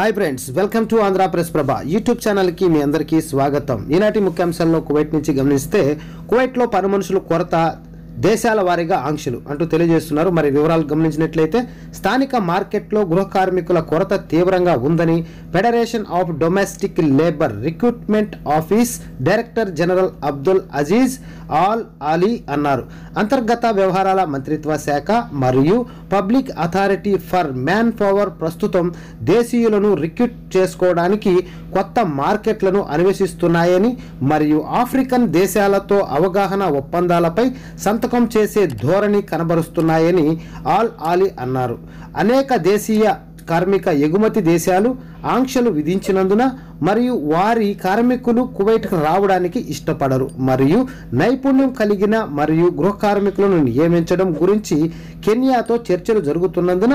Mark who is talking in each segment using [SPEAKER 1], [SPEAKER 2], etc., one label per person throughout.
[SPEAKER 1] High friends welcome to Andhra presspraba YouTube channel की मी अंदरिकी स्वागतम। ఈనాటి ముఖ్యాంశాలను కువైట్ నుంచి గమనిస్తే కువైట్ లో పని మనుషుల కొరత దేశాల వారీగా ఆంక్షలు అంటూ తెలియజేస్తున్నారు। మరి వివరాలు గమనించినట్లయితే స్థానిక మార్కెట్లో గృహ కార్మికుల కొరత తీవ్రంగా ఉందని federation of domestic labour recruitment office director general Abdul Aziz Al Ali అన్నారు। అంతర్గత వ్యవహారాల మంత్రిత్వ శాఖ మరియు public authority for manpower ప్రస్తుతం దేశీయులను రిక్రూట్ చేసుకోవడానికి కొత్త మార్కెట్లను అన్వేషిస్తున్నాయని మరియు ఆఫ్రికన్ దేశాలతో అవగాహన ఒప్పందాలపై సంతకం చేసే ధోరణి కనబరుస్తున్నాయని ఆల్ అలీ అన్నారు। అనేక దేశీయ కార్మిక ఎగుమతి దేశాలు ఆంక్షలు విధించినందున మరియు వారి కార్మికులు కువైట్కు రావడానికి ఇష్టపడరు మరియు నైపుణ్యం కలిగిన మరియు గృహ కార్మికులను నియమించడం గురించి కెన్యాతో చర్చలు జరుగుతున్నందున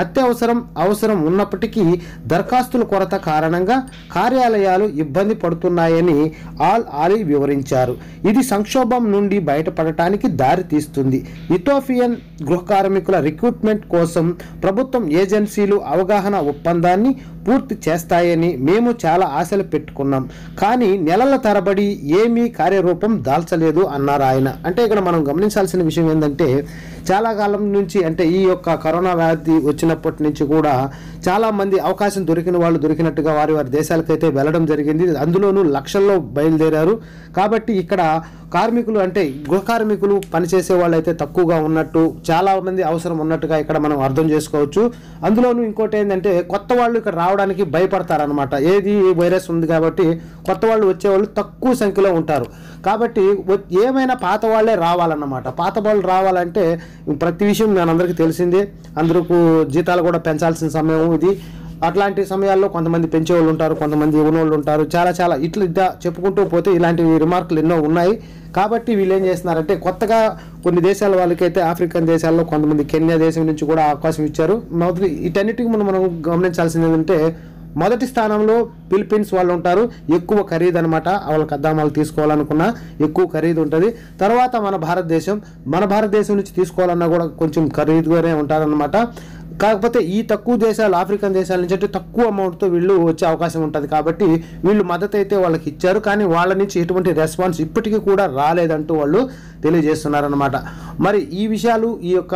[SPEAKER 1] అవసరం ఉన్నప్పటికీ దరఖాస్తుల కొరత కారణంగా కార్యాలయాలు ఇబ్బంది పడుతున్నాయని ఆల్ అలీ వివరించారు। ఇది సంక్షోభం నుండి బయటపడటానికి దారి తీస్తుంది। ఇథియోపియన్ గృహ కార్మికుల రిక్రూట్మెంట్ కోసం ప్రభుత్వం ఏజెన్సీలు అవగాహన ఒప్పందాన్ని పూర్తి చేస్తాయని మేము చాలా ఆశలు పెట్టుకున్నాం, కానీ నెలల తరబడి ఏమీ కార్యరూపం దాల్చలేదు అన్నారు ఆయన। అంటే ఇక్కడ మనం గమనించాల్సిన విషయం ఏంటంటే చాలా కాలం నుంచి అంటే ఈ యొక్క కరోనా వ్యాధి వచ్చినప్పటి నుంచి కూడా చాలా మంది అవకాశం దొరికిన వాళ్ళు దొరికినట్టుగా వారి దేశాలకైతే వెళ్ళడం జరిగింది। అందులోనూ లక్షల్లో బయలుదేరారు। కాబట్టి ఇక్కడ కార్మికులు అంటే గృహ కార్మికులు పనిచేసే వాళ్ళు అయితే తక్కువగా ఉన్నట్టు చాలా మంది అవసరం ఉన్నట్టుగా ఇక్కడ మనం అర్థం చేసుకోవచ్చు। అందులోనూ ఇంకోటి ఏంటంటే కొత్త వాళ్ళు ఇక్కడ రావడానికి భయపడతారనమాట। ఏది వైరస్ ఉంది కాబట్టి కొత్త వాళ్ళు వచ్చేవాళ్ళు తక్కువ సంఖ్యలో ఉంటారు। కాబట్టి ఏమైనా పాత వాళ్ళే రావాలన్నమాట। పాత వాళ్ళు రావాలంటే ప్రతి విషయం మనందరికీ తెలిసిందే, అందరికీ జీతాలు కూడా పెంచాల్సిన సమయం ఇది। అట్లాంటి సమయాల్లో కొంతమంది పెంచేవాళ్ళు ఉంటారు, కొంతమంది ఇవ్వనోళ్ళు ఉంటారు, చాలా ఇట్లా చెప్పుకుంటూ పోతే ఇలాంటి రిమార్కులు ఎన్నో ఉన్నాయి। కాబట్టి వీళ్ళు ఏం చేస్తున్నారంటే కొత్తగా కొన్ని దేశాల వాళ్ళకైతే ఆఫ్రికన్ దేశాల్లో కొంతమంది కెన్యా దేశం నుంచి కూడా అవకాశం ఇచ్చారు। వీటన్నిటికీ మనం గమనించాల్సింది ఏంటంటే మొదటి స్థానంలో ఫిలిప్పీన్స్ వాళ్ళు ఉంటారు, ఎక్కువ ఖరీదు అనమాట। వాళ్ళకి అద్దామాలు తీసుకోవాలనుకున్నా ఎక్కువ ఖరీదు ఉంటుంది। తర్వాత మన భారతదేశం నుంచి తీసుకోవాలన్నా కూడా కొంచెం ఖరీదుగానే ఉంటారనమాట। కాకపోతే ఈ తక్కువ దేశాలు ఆఫ్రికన్ దేశాల నుంచి అంటే తక్కువ అమౌంట్తో వీళ్ళు వచ్చే అవకాశం ఉంటుంది కాబట్టి వీళ్ళు మద్దతు అయితే వాళ్ళకి ఇచ్చారు, కానీ వాళ్ళ నుంచి ఎటువంటి రెస్పాన్స్ ఇప్పటికీ కూడా రాలేదంటూ వాళ్ళు తెలియజేస్తున్నారనమాట। మరి ఈ విషయాలు ఈ యొక్క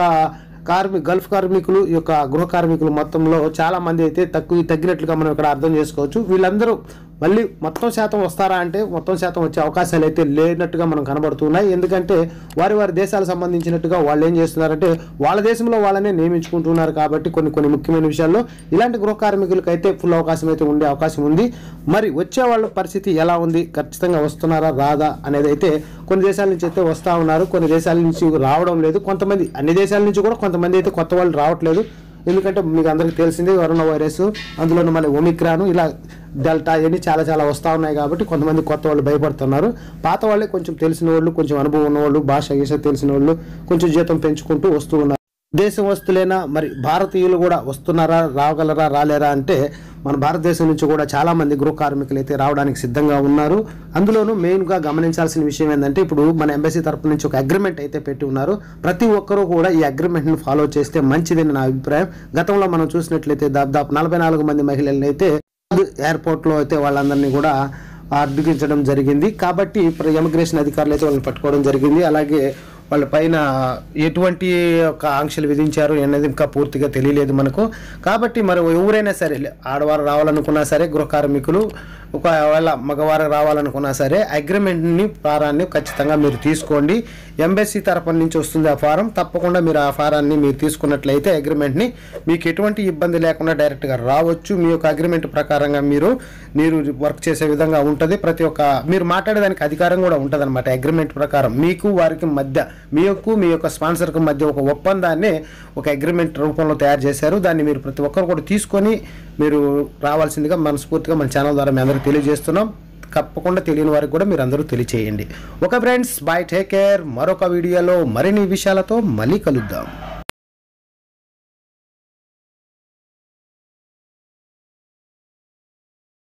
[SPEAKER 1] గల్ఫ్ కార్మికులు ఈ యొక్క గృహ కార్మికులు మొత్తంలో చాలా మంది అయితే తగ్గినట్లుగా మనం ఇక్కడ అర్థం చేసుకోవచ్చు। వీళ్ళందరూ మళ్ళీ మొత్తం శాతం వస్తారా అంటే మొత్తం శాతం వచ్చే అవకాశాలు అయితే లేనట్టుగా మనం కనబడుతున్నాయి। ఎందుకంటే వారి దేశాలకు సంబంధించినట్టుగా వాళ్ళు ఏం చేస్తున్నారంటే వాళ్ళ దేశంలో వాళ్ళనే నియమించుకుంటున్నారు కాబట్టి కొన్ని ముఖ్యమైన విషయాల్లో ఇలాంటి గృహ కార్మికులకు అయితే ఫుల్ అవకాశం అయితే ఉండే అవకాశం ఉంది। మరి వచ్చే వాళ్ళ పరిస్థితి ఎలా ఉంది, ఖచ్చితంగా వస్తున్నారా రాదా అనేది అయితే కొన్ని దేశాల నుంచి అయితే వస్తూ ఉన్నారు, కొన్ని దేశాల నుంచి రావడం లేదు। కొంతమంది అన్ని దేశాల నుంచి కూడా కొంతమంది అయితే కొత్త వాళ్ళు రావట్లేదు, ఎందుకంటే మీకు అందరికీ తెలిసిందే కరోనా వైరస్, అందులోనూ మళ్ళీ ఒమిక్రాన్ ఇలా డెల్టా ఇవన్నీ చాలా వస్తూ ఉన్నాయి కాబట్టి కొంతమంది కొత్త వాళ్ళు భయపడుతున్నారు। పాత వాళ్ళే కొంచెం తెలిసిన వాళ్ళు, కొంచెం అనుభవం ఉన్నవాళ్ళు, భాష తెలిసిన వాళ్ళు కొంచెం జీతం పెంచుకుంటూ వస్తూ ఉన్నారు। దేశం వస్తులేనా మరి భారతీయులు కూడా వస్తున్నారా, రాగలరా రాలేరా అంటే మన భారతదేశం నుంచి కూడా చాలా మంది గృహ కార్మికులు అయితే రావడానికి సిద్ధంగా ఉన్నారు। అందులోనూ మెయిన్గా గమనించాల్సిన విషయం ఏంటంటే ఇప్పుడు మన ఎంబసీ తరపు నుంచి ఒక అగ్రిమెంట్ అయితే పెట్టి ఉన్నారు। ప్రతి ఒక్కరూ కూడా ఈ అగ్రిమెంట్ను ఫాలో చేస్తే మంచిదని నా అభిప్రాయం। గతంలో మనం చూసినట్లయితే దాదాపు 44 మంది మహిళలను అయితే ఎయిర్పోర్ట్లో అయితే వాళ్ళందరినీ కూడా అడ్డుగించడం జరిగింది। కాబట్టి ఇమిగ్రేషన్ అధికారులు అయితే వాళ్ళని పట్టుకోవడం జరిగింది। అలాగే వాళ్ళ పైన ఎటువంటి ఒక ఆంక్షలు విధించారు అనేది ఇంకా పూర్తిగా తెలియలేదు మనకు। కాబట్టి మరి ఎవరైనా సరే ఆడవారు రావాలనుకున్నా సరే గృహ కార్మికులు ఒకవేళ మగవారు రావాలనుకున్నా సరే అగ్రిమెంట్ని ఫారాన్ని ఖచ్చితంగా మీరు తీసుకోండి। ఎంబసీ తరపు నుంచి వస్తుంది ఆ ఫారం, తప్పకుండా మీరు ఆ ఫారాన్ని మీరు తీసుకున్నట్లయితే అగ్రిమెంట్ని మీకు ఎటువంటి ఇబ్బంది లేకుండా డైరెక్ట్గా రావచ్చు। మీ యొక్క అగ్రిమెంట్ ప్రకారంగా మీరు వర్క్ చేసే విధంగా ఉంటుంది। ప్రతి ఒక్క మీరు మాట్లాడేదానికి అధికారం కూడా ఉంటుంది అనమాట। అగ్రిమెంట్ ప్రకారం మీకు వారికి మధ్య మీ యొక్క స్పాన్సర్కి మధ్య ఒక ఒప్పందాన్ని ఒక అగ్రిమెంట్ రూపంలో తయారు చేశారు। దాన్ని మీరు ప్రతి ఒక్కరు కూడా తీసుకొని మీరు రావాల్సిందిగా మనస్ఫూర్తిగా మన ఛానల్ ద్వారా మీ అందరికీ తెలియజేస్తున్నాం। తప్పకుండా తెలియని వారికి కూడా మీరు అందరూ తెలియచేయండి। Okay friends, bye, take care. మరొక వీడియోలో మరిన్ని విషయాలతో మళ్ళీ కలుద్దాం।